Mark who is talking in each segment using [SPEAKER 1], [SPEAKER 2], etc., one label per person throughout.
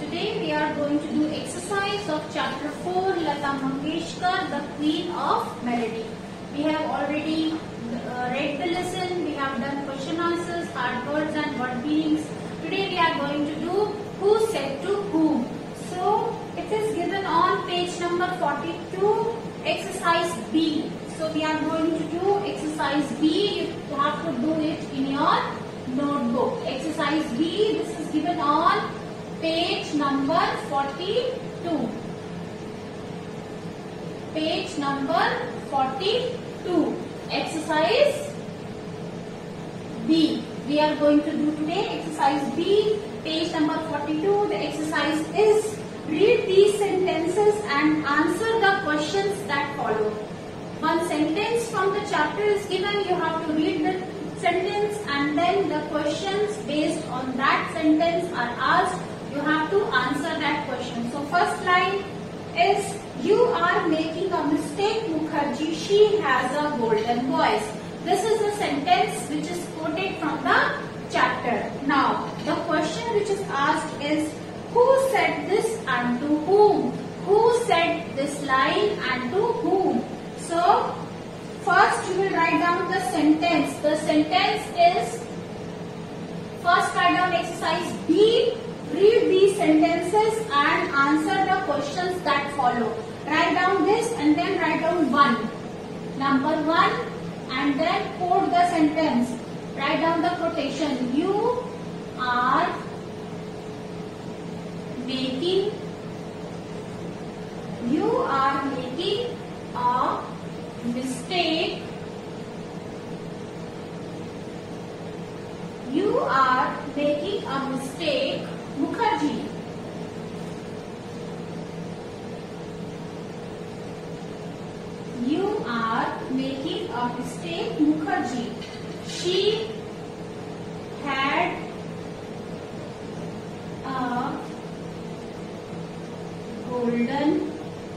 [SPEAKER 1] today we are going to do exercise of chapter 4, Lata Mangeshkar, the Queen of Melody. We have already read the lesson, we have done question answers, hard words and word meanings. Today we are going to do who said to whom. So it is given on page number 42, exercise B. So we are going to do exercise B. You have to do it in your notebook. Exercise B, this is given on page number 42. Page number 42. Exercise B. We are going to do today exercise B, page number 42. The exercise is read these sentences and answer the questions that follow. One sentence from the chapter is given. You have to read the sentence and then the questions based on that sentence are asked. You have to answer that question. So first line is, you are making a mistake, Mukherjee. She has a golden voice. This is a sentence which is quoted from the chapter. Now the question which is asked is, who said this and to whom? Who said this line and to whom? So first you will write down the sentence. The sentence is, first write down exercise B. Read these sentences and answer the questions that follow. Write down this and then write down one. Number 1 and then quote the sentence. Write down the quotation. You are making a mistake. You are making a mistake, Mukherjee. You are making a mistake, Mukherjee. She had a golden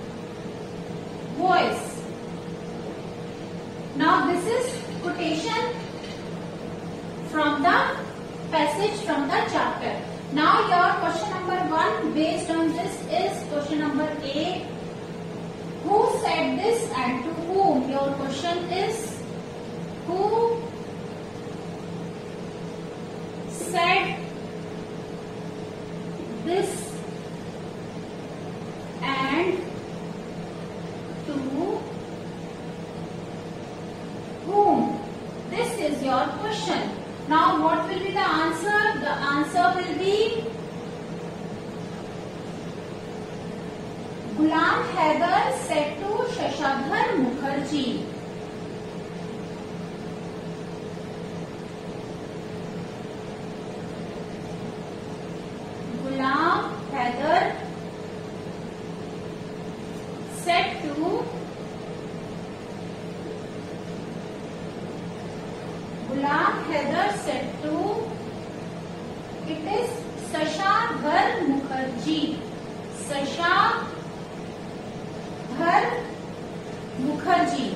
[SPEAKER 1] voice. Now this is quotation from the passage from the chapter. Now your question number 1 based on this is question number A. Who said this and to whom? Your question is, who said this and to whom? This is your question. Now what will be the answer? The answer will be, Ghulam Haidar said to Shashadhar Mukherjee. Ghulam Haidar said to it is Shashadhar Mukherjee. Shashadhar Mukherjee.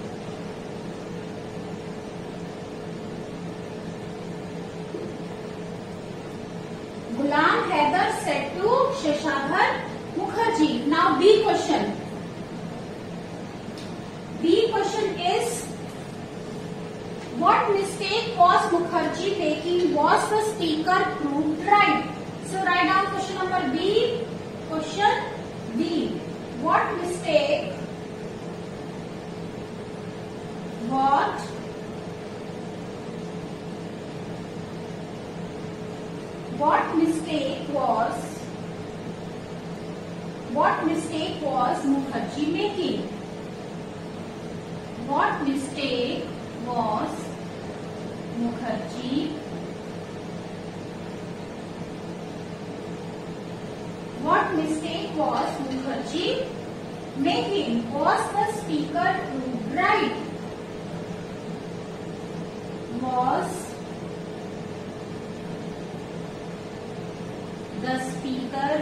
[SPEAKER 1] Ghulam Haidar said to Shashadhar Mukherjee. Now B question. B question is, what mistake was Mukherjee making? Was the speaker proved right? So write down question number B. Question B. What mistake? What mistake was Mukherjee making? What mistake was Mukherjee making? Was the speaker proved right? Was the speaker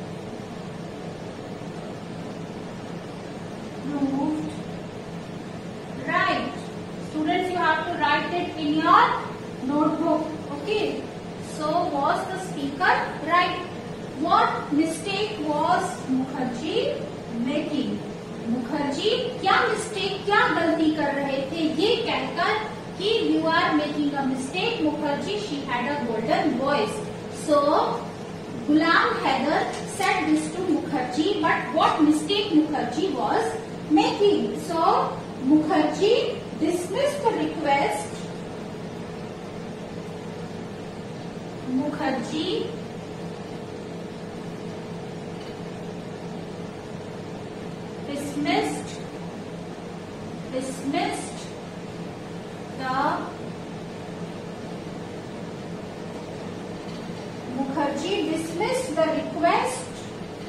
[SPEAKER 1] proved right? Students, you have to write it in your notebook. Okay. So was the speaker right? What mistake was Mukherjee making? Mukherjee क्या mistake, क्या गलती कर रहे थे ये कहकर कि you are making a mistake Mukherjee she had a golden voice. So Ghulam Haider said this to Mukherjee, but what mistake Mukherjee was making? So Mukherjee dismissed the request. Mukherjee dismissed the Mukherjee dismissed the request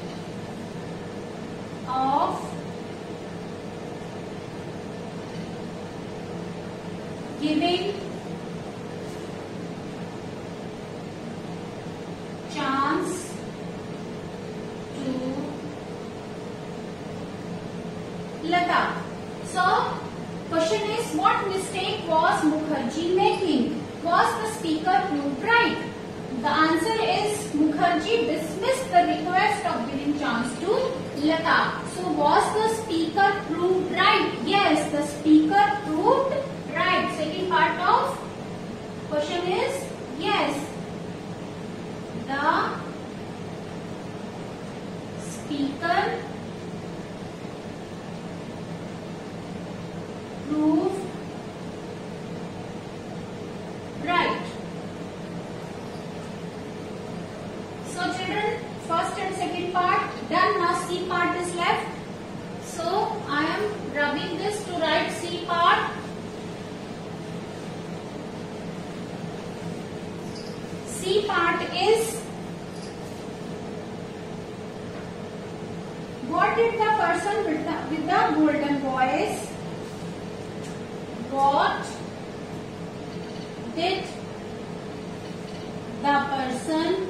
[SPEAKER 1] of giving chance to Lata. So, question is, what mistake was Mukherjee making? Was the speaker proved right? The answer is Mukherjee dismissed the request of giving chance to Lata. So, was the speaker proved right? Yes, the speaker proved right. Second part of question is yes. The speaker proved right. So children, first and second part done. Now C part is left. So I am rubbing this to write C part. C part is, what did the person with the golden voice, what did the person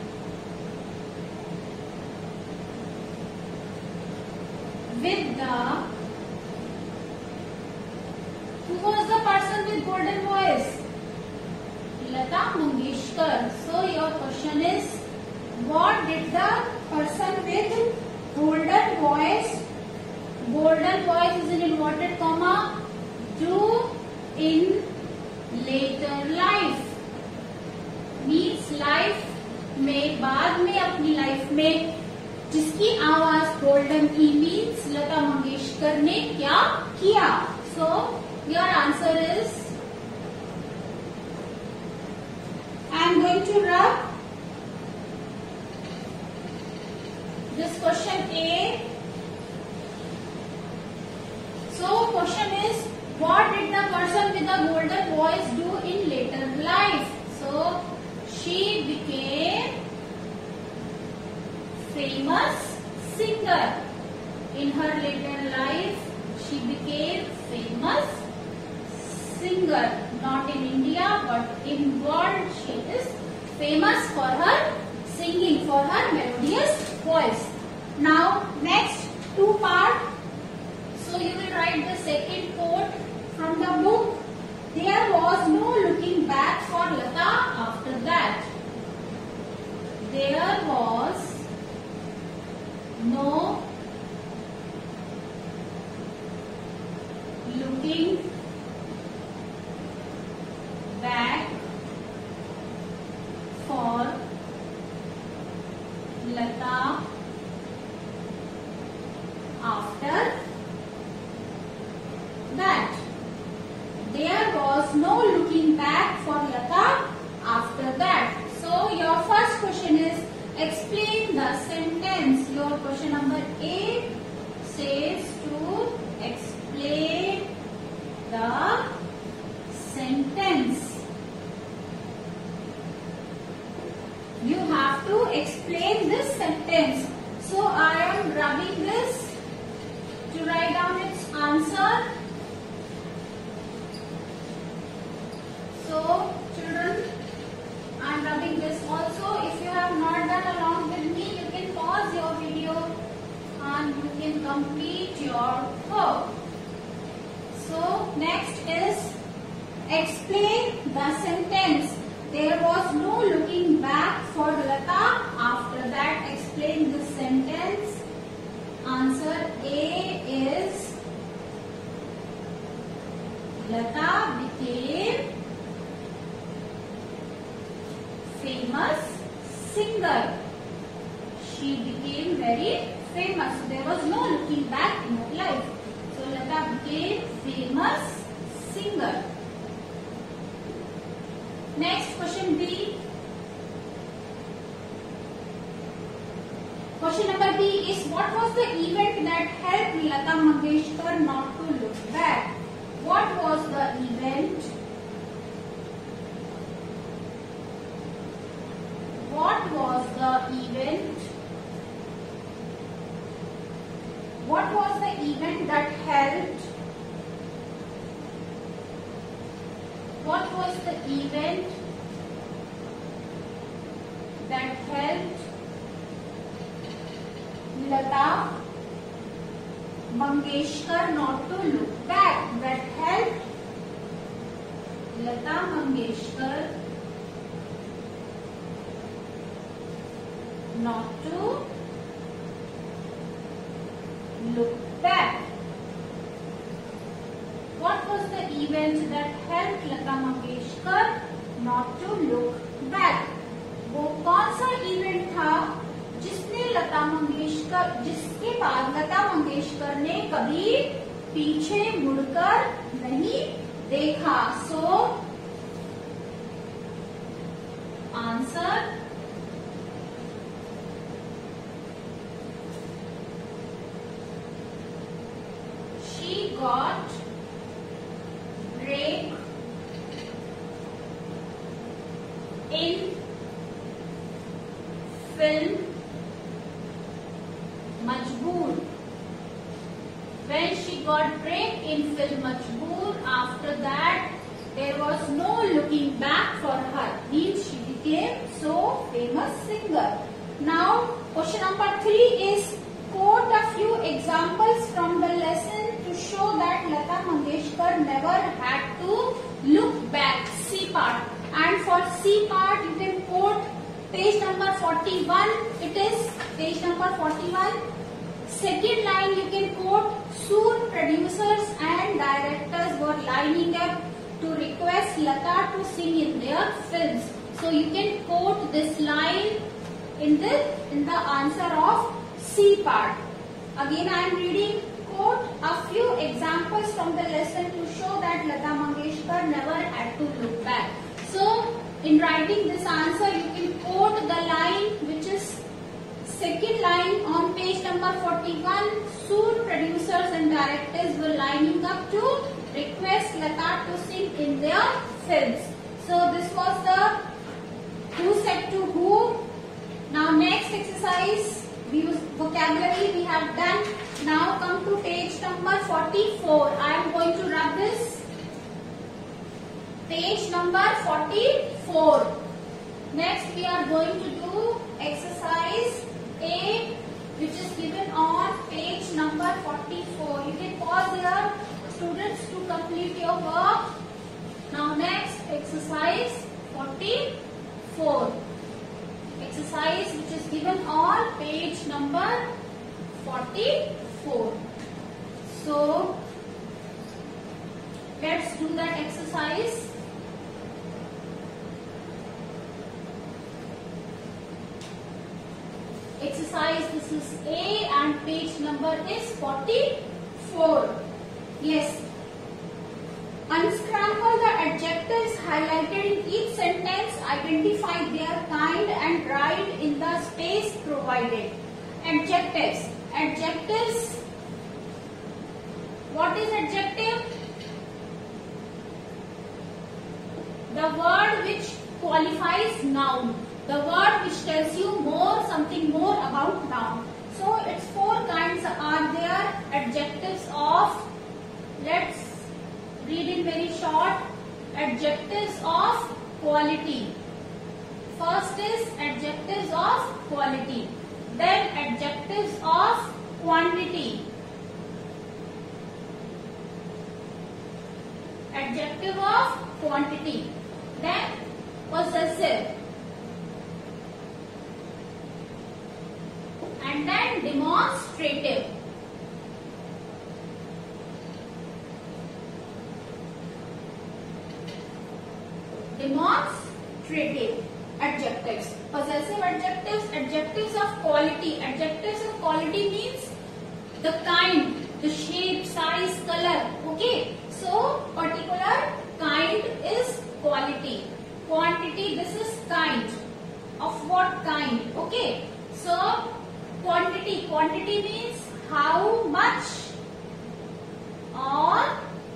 [SPEAKER 1] with the, who was the person with golden voice? Lata Mangeshkar. So your question is, what did the person with golden voice is in inverted comma, do in later life? Means life में, बाद में, अपनी life में जिसकी आवाज golden थी, means Lata Mangeshkar ने क्या किया? So your answer is, I am going to rub this question A. So question is, what did the person with the golden voice do in later life? So she became famous singer. In her later life, she became famous singer. Not in India, but in world, she is famous for her singing, for her melodious voice. Now, next two part. So you will write the second quote from the book. There was no looking back for Lata after that. There was no looking back for Lata after that. There was no looking back for Lata after that. So your first question is, explain the sentence. Your question number A says to explain the sentence. You have to explain this sentence. So I am rubbing this to write down its answer. So children, I am rubbing this also. If you have not done along with me, you can pause your video and you can complete your work. So next is, explain the sentence. There was no looking back for Lata after that famous singer. She became very famous. So there was no looking back in her life. So Lata became famous singer. Next question B. Question number B is, what was the event that helped Lata Mangeshkar not to look back? What was the event? What was the event? What was the event that helped? What was the event that helped Lata Mangeshkar not to look back? That helped Lata Mangeshkar not to look back. What was the event that helped Lata Mangeshkar not to look back? वो कौन सा event था जिसके बाद लता मंगेशकर ने कभी पीछे मुड़कर नहीं देखा? So answer she got break in film Majboor. When she got break in film Majboor, after that there was no looking back for her. Means she became so famous singer. Now question number 3 is, quote a few examples from the lesson to show that Lata Mangeshkar never had to look back. C part. And for C part you can quote page number 41. It is page number 41. Second line you can quote, soon producers and directors were lining up to request Lata to sing in their films. So you can quote this line in the answer of C part. Again I am reading, quote a few examples from the lesson to show that Lata Mangeshkar never had to look back. So in writing this answer you can quote the line which is second line on page number 41. Soon producers and directors were lining up to request Lata to sing in their films. So this was the who said to who. Now next exercise, we use vocabulary we have done. Now come to page number 44. I am going to rub this. Page number 44. Next we are going to do exercise A, which is given on page number 44. You can pause here, students, to complete your work. Now next exercise 44. Exercise which is given on page number 44. So let's do that exercise. Exercise, this is A and page number is 44. Yes. Unscramble the adjectives highlighted in each sentence, identify their kind and write in the space provided. Adjectives. Adjectives. What is adjective? The word which qualifies noun. The word which tells you something more about noun. So its 4 kinds are there. Adjectives of, let's read it very short. Adjectives of quality. First is adjectives of quality. Then adjectives of quantity. Adjective of quantity. Then possessive. And then demonstrative. Demonstrative adjective. Possessive adjectives, adjectives of quality. Adjectives of quality means the kind, the shape, size, color. Okay. So particular kind is quality. Quantity, this is kind. Of what kind? Okay. So quantity. Quantity means how much or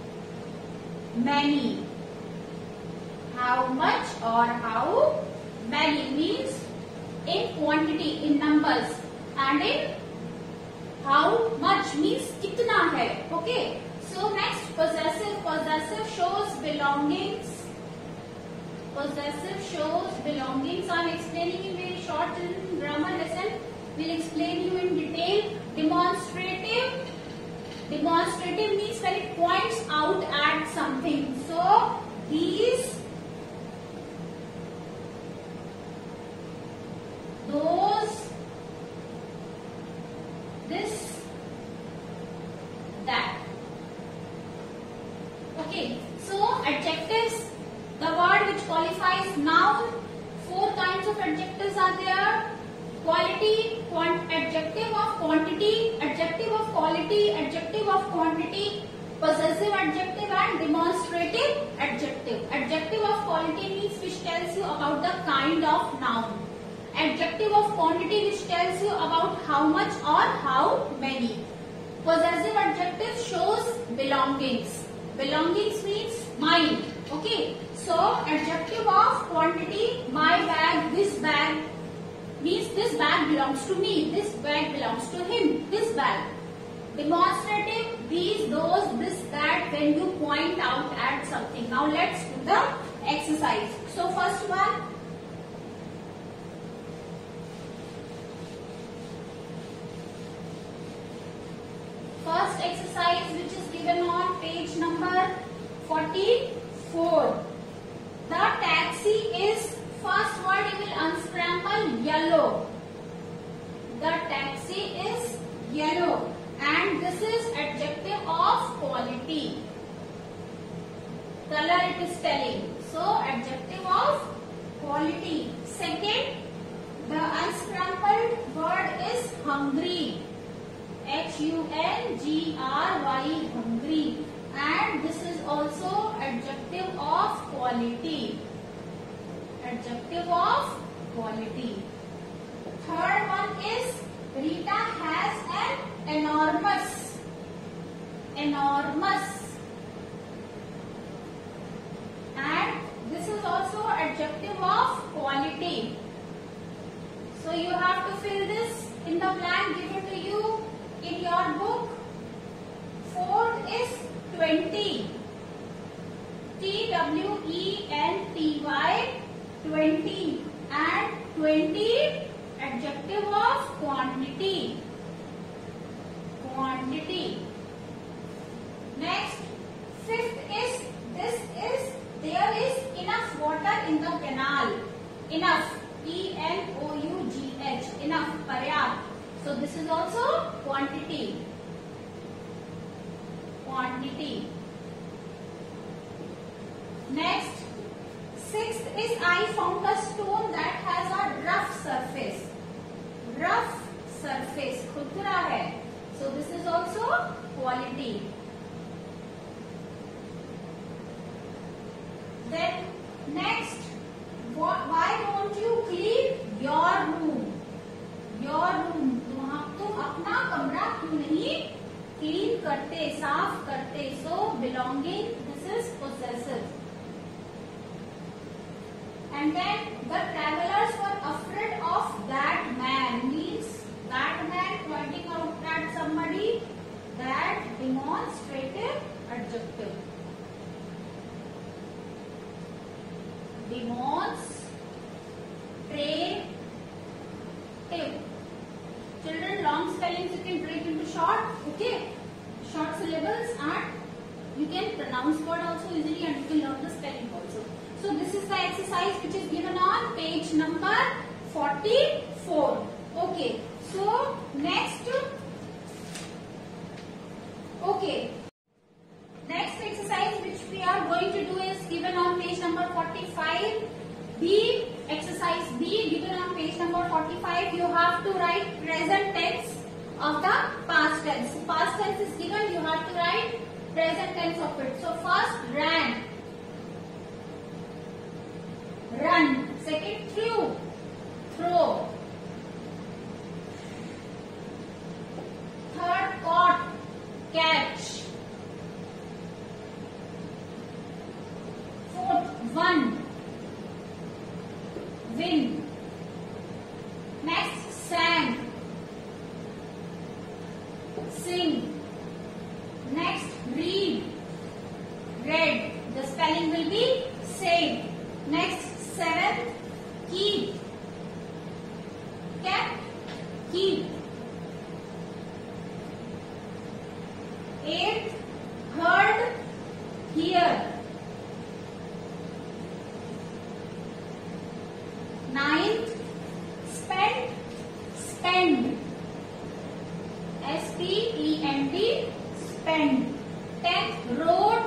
[SPEAKER 1] many. How much or how many means in quantity, in numbers, and in how much means kitna hai. Okay. So next, possessive. Possessive shows belongings. Possessive shows belongings. I am explaining in very short in grammar lesson. Will explain you in detail. Demonstrative. Demonstrative means when it points out at something. So these, those, this, that. Okay. So adjectives, the word which qualifies noun. 4 kinds of adjectives are there. Quality, adjective of quantity, adjective of quality, adjective of quantity, possessive adjective and demonstrative adjective. Adjective of quality means which tells you about the kind of noun. Adjective of quantity which tells you about how much or how many. Possessive adjective shows belongings. Belongings means mine. Okay. So adjective of quantity, my bag, this bag, means this bag belongs to me, this bag belongs to him, this bag. Demonstrative, these, those, this, that, when you point out at something. Now let's do the exercise. So first one. First exercise which is given on page number 44. The taxi is, first word you will unscramble, yellow. The taxi is yellow, and this is adjective of quality. Color it is telling. So adjective of quality. Second, the unscrambled word is hungry. Hungry, hungry, and this is also adjective of quality. Adjective of quality. Third one is Rita has an enormous. Enormous. And this is also adjective of quality. So you have to fill this in the blank given to you in your book. Fourth is 20. TWENTY. 20, and 20 adjective of quantity. Quantity. Next, fifth is, there is enough water in the canal. Enough. ENOUGH. Enough. Paryapt. So this is also quantity. Quantity. Next, sixth is I found a stone that has a rough surface. Rough surface. खुरदुरा है. So this is also quality. Then next, why don't you clean your room? Your room. तुम अपना कमरा क्यों नहीं clean करते, साफ करते? So belonging, this is possessive. And then the travelers were afraid of that man, means that man pointing out at somebody. That demonstrative adjective. Demonstrative. Children, long spellings you can break into short, okay? Short syllables, and you can pronounce word also easily, and you can learn the spelling also. So this is the exercise which is given on page number 44. Okay. So next, okay. Next exercise which we are going to do is given on page number 45. B, exercise B given on have to write present tense of the past tense. So past tense is given, you have to write present tense of it. So first ran, run. Second threw, throw. Third caught, catch. Fourth won, win. Next sang, sing. Next read, read. The spelling will be same. Next seventh keep, kept, keep. Eighth heard, hear. Ninth spent, spend. S-P-E-N-D, spend. 10th wrote,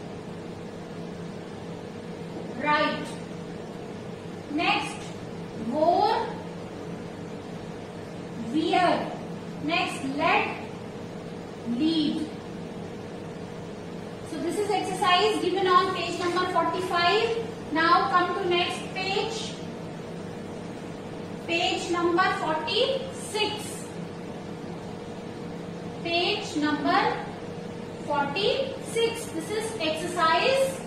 [SPEAKER 1] write. Next wore, wear. Next led, lead. So this is exercise given on page number 45. Now come to next page. Page number 46. Page number 46. This is exercise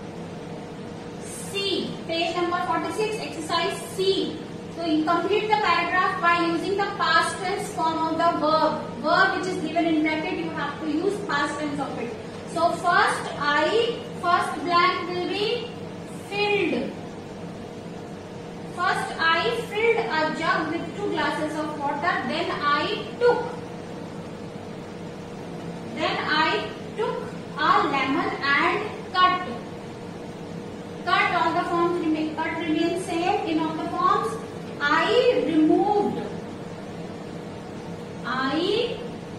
[SPEAKER 1] C. Page number 46, exercise C. So you complete the paragraph by using the past tense form of the verb. Verb which is given in bracket, you have to use past tense of it. So first blank will be filled. First I filled a jug with 2 glasses of water. Then I took. Then I took a lemon and cut. Cut, all the forms remain, cut remains same in all the forms. I removed. I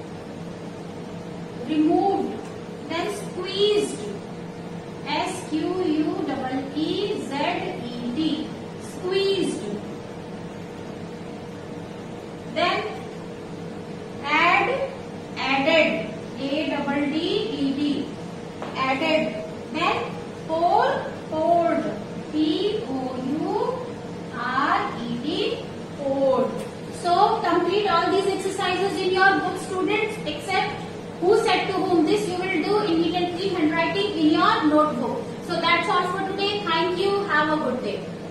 [SPEAKER 1] removed. Then squeezed. S-Q-U-E-E-Z-E-D. Squeezed. Then add, added. A-D-D-E-D. Added. Then pour, poured. P-O-U-R-E-D. Poured. So complete all these exercises in your book, students, except who said to whom. This you will do immediately handwriting in your notebook. So that's all for today. Thank you. Have a good day.